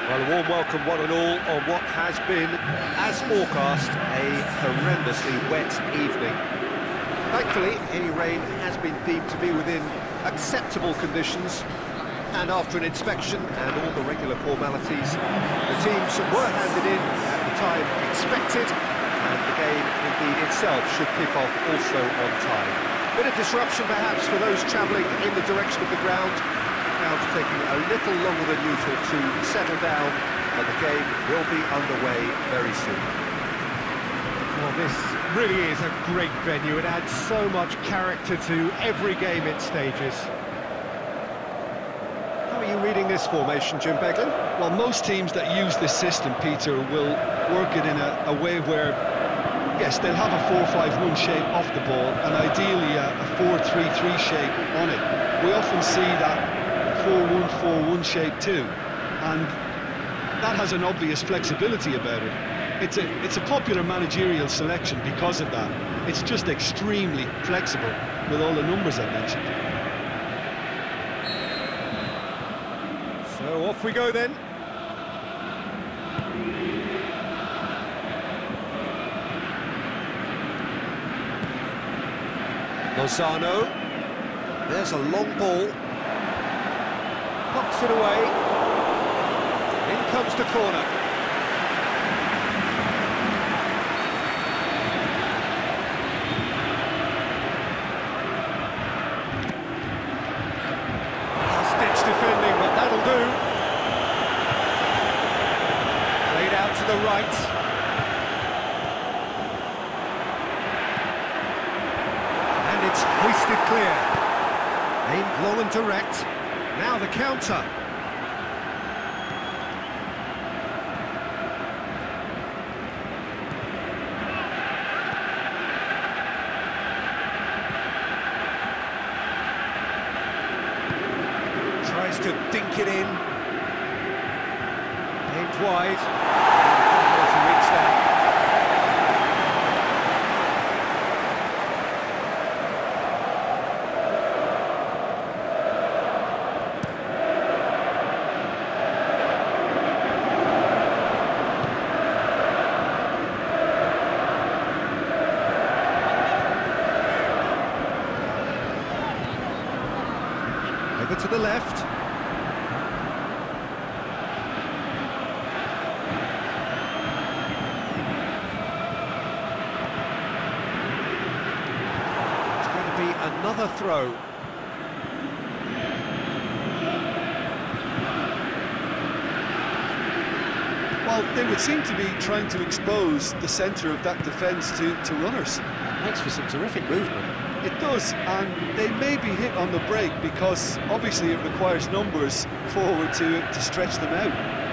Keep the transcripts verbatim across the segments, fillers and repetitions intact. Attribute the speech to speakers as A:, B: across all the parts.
A: Well, a warm welcome, one and all, on what has been, as forecast, a horrendously wet evening. Thankfully, any rain has been deemed to be within acceptable conditions, and after an inspection and all the regular formalities, the teams were handed in at the time expected, and the game, indeed, itself should kick off also on time. Bit of disruption, perhaps, for those travelling in the direction of the ground. Crowds taking a little longer than usual to settle down, but the game will be underway very soon.
B: Well, this really is a great venue. It adds so much character to every game it stages.
A: How are you reading this formation, Jim Beglin?
C: Well, most teams that use this system, Peter, will work it in a, a way where, yes, they'll have a four five one shape off the ball, and ideally a, a four three three shape on it. We often see that four one four one shape too, and that has an obvious flexibility about it. It's a it's a popular managerial selection because of that. It's just extremely flexible with all the numbers I mentioned.
A: So off we go then. Lozano. There's a long ball. Knocks it away. In comes the corner. Last-ditch defending, but that'll do. Played out to the right. And it's hoisted clear. Aimed long and direct. Now the counter. Tries to dink it in. Aimed wide. Not to reach that. Over to the left. It's going to be another throw.
C: Well, they would seem to be trying to expose the centre of that defence to, to runners.
A: Makes for some terrific movement.
C: It does, and they may be hit on the break because obviously it requires numbers forward to, to stretch them out.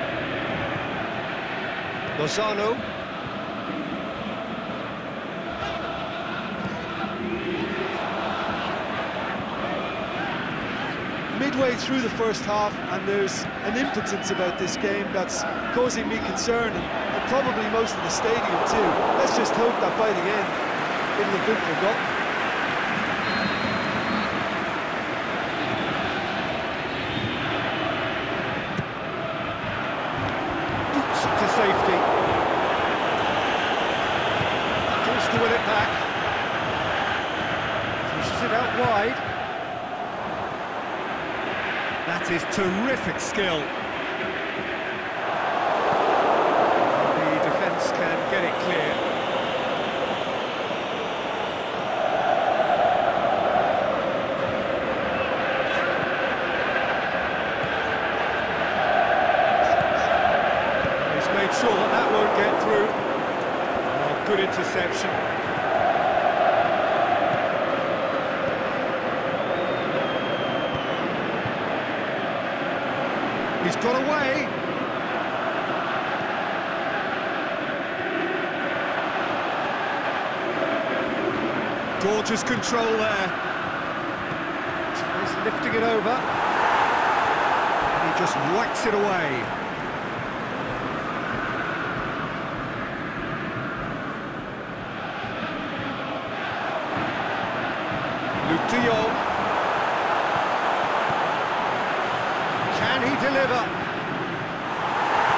A: Lozano.
C: Midway through the first half, and there's an impotence about this game that's causing me concern, and, and probably most of the stadium too. Let's just hope that by the end it'll have been forgotten.
A: To safety. Tries to win it back. Pushes it out wide. That is terrific skill. The defence can get it clear. Made sure that that won't get through. Oh, good interception. He's got away. Gorgeous control there. He's lifting it over. And he just whacks it away. Luuk de Jong. Can he deliver?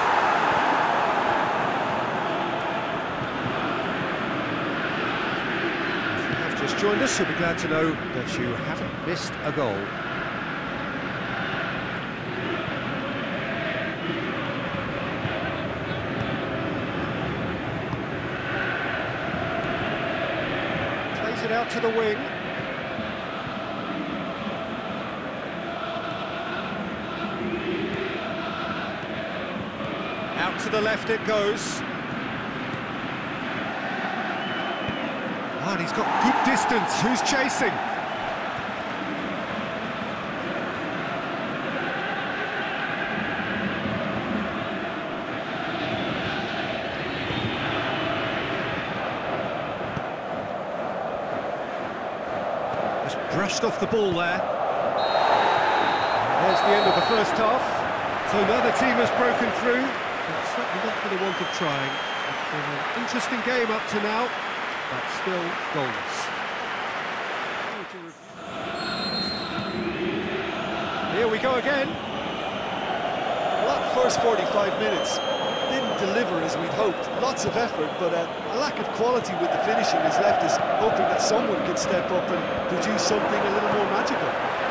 A: just joined us, you'll be glad to know that you haven't missed a goal. Plays it out to the wing. Out to the left it goes. And he's got good distance. Who's chasing? Just brushed off the ball there. There's the end of the first half. So another team has broken through. But certainly not for the want of trying. It's been an interesting game up to now. But still goals. Here we go again.
C: Well, that first forty-five minutes didn't deliver as we'd hoped. Lots of effort, but a, a lack of quality with the finishing has left us hoping that someone could step up and produce something a little more magical.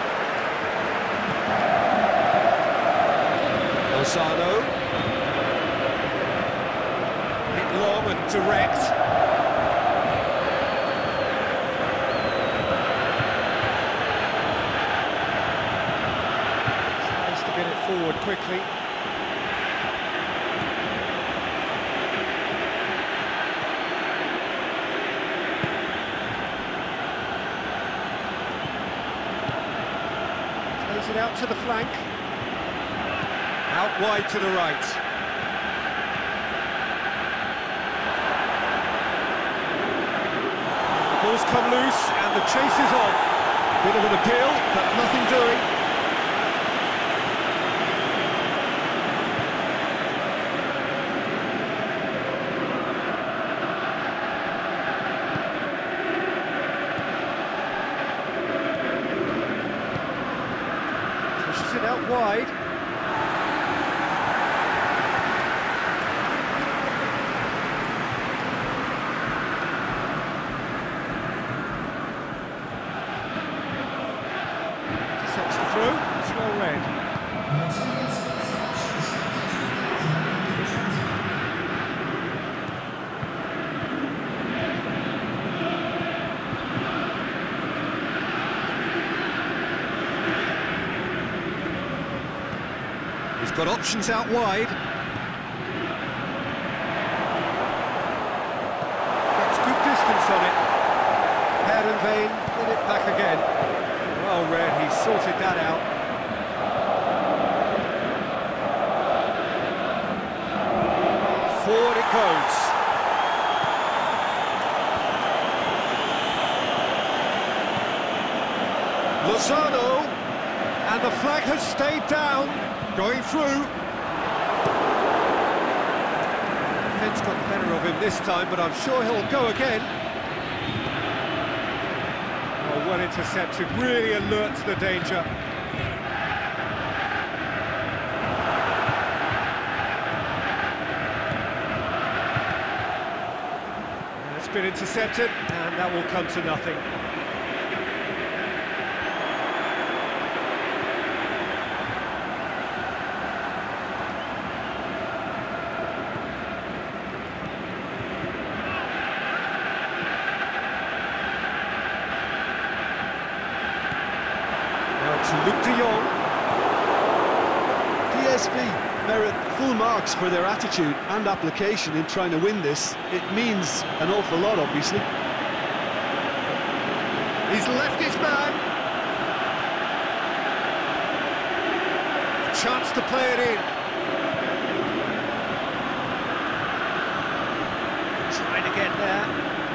A: Lozano. Hit long and direct. Get it forward quickly. Plays it out to the flank. Out wide to the right. The ball's come loose and the chase is on. Bit of an appeal, but nothing doing. It out wide. Intercepts the throw. It's well read. He's got options out wide. Gets good distance on it. Paired and Vane get it back again. Well read, he sorted that out. Forward it goes. Lozano, and the flag has stayed down. Going through. Defence got the better of him this time, but I'm sure he'll go again. Oh, well intercepted, really alert to the danger. It's been intercepted, and that will come to nothing. To Luke de Jong.
C: P S V merit full marks for their attitude and application in trying to win this. It means an awful lot, obviously.
A: He's left his man. A chance to play it in. Trying to get there.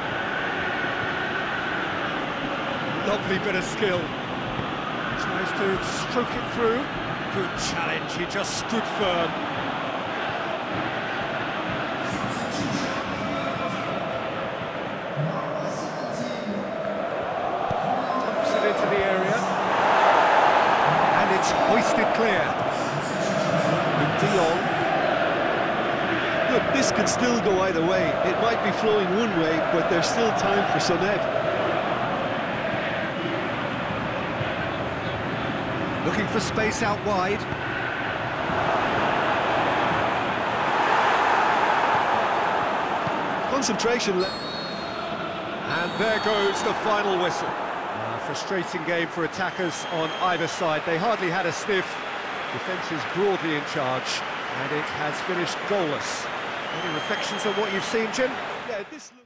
A: Lovely bit of skill. Tries to stroke it through. Good challenge, he just stood firm. Dumps it into the area. And it's hoisted clear. With de Jong.
C: Look, this could still go either way. It might be flowing one way, but there's still time for some ebb.
A: Looking for space out wide.
C: Concentration.
A: And there goes the final whistle.
B: Uh, frustrating game for attackers on either side. They hardly had a sniff. Defence is broadly in charge, and it has finished goalless.
A: Any reflections on what you've seen, Jim?
C: Yeah, this.